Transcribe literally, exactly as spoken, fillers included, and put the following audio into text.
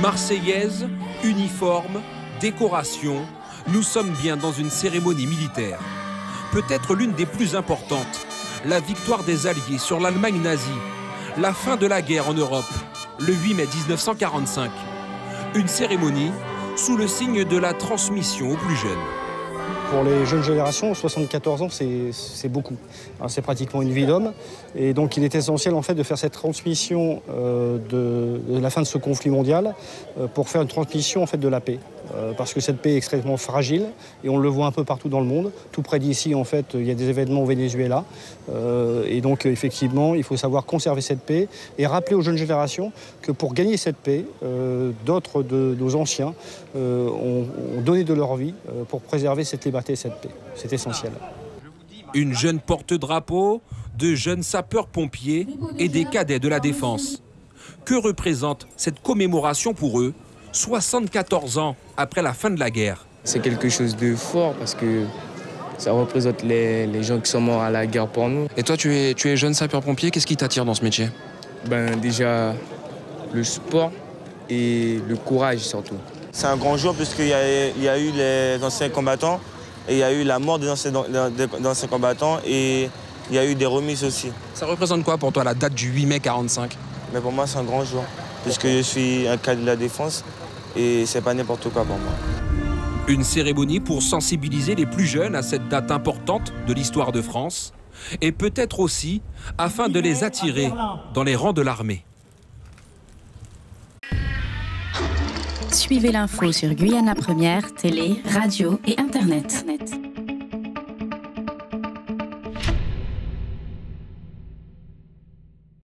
Marseillaise, uniforme, décoration, nous sommes bien dans une cérémonie militaire. Peut-être l'une des plus importantes, la victoire des Alliés sur l'Allemagne nazie, la fin de la guerre en Europe, le huit mai mille neuf cent quarante-cinq. Une cérémonie sous le signe de la transmission aux plus jeunes. Pour les jeunes générations, soixante-quatorze ans, c'est beaucoup. C'est pratiquement une vie d'homme. Et donc il est essentiel en fait, de faire cette transmission euh, de, de la fin de ce conflit mondial euh, pour faire une transmission en fait, de la paix. Euh, parce que cette paix est extrêmement fragile et on le voit un peu partout dans le monde. Tout près d'ici, en fait, il y a des événements au Venezuela. Euh, et donc effectivement, il faut savoir conserver cette paix et rappeler aux jeunes générations que pour gagner cette paix, euh, d'autres de nos anciens euh, ont, ont donné de leur vie euh, pour préserver cette liberté et cette paix. C'est essentiel. Une jeune porte-drapeau, de jeunes sapeurs-pompiers et des cadets de la défense. Que représente cette commémoration pour eux, soixante-quatorze ans après la fin de la guerre? C'est quelque chose de fort parce que ça représente les, les gens qui sont morts à la guerre pour nous. Et toi, tu es, tu es jeune sapeur-pompier, qu'est-ce qui t'attire dans ce métier? Ben, déjà, le sport et le courage surtout. C'est un grand jour puisqu'il y a, il y a eu les anciens combattants et il y a eu la mort des anciens, des anciens combattants et il y a eu des remises aussi. Ça représente quoi pour toi la date du huit mai quarante-cinq? Mais pour moi, c'est un grand jour puisque je suis un cadre de la défense et c'est pas n'importe quoi pour moi. Une cérémonie pour sensibiliser les plus jeunes à cette date importante de l'histoire de France et peut-être aussi afin de les attirer dans les rangs de l'armée. Suivez l'info sur Guyana Première, télé, radio et internet.